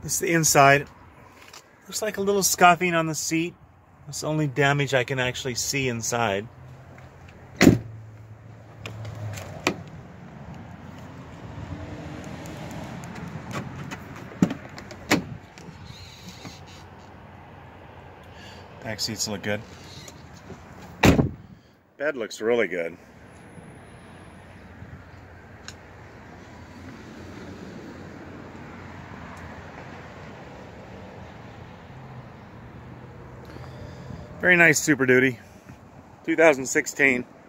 This is the inside. Looks like a little scuffing on the seat. That's the only damage I can actually see inside. Back seats look good. Bed looks really good. Very nice Super Duty. 2016.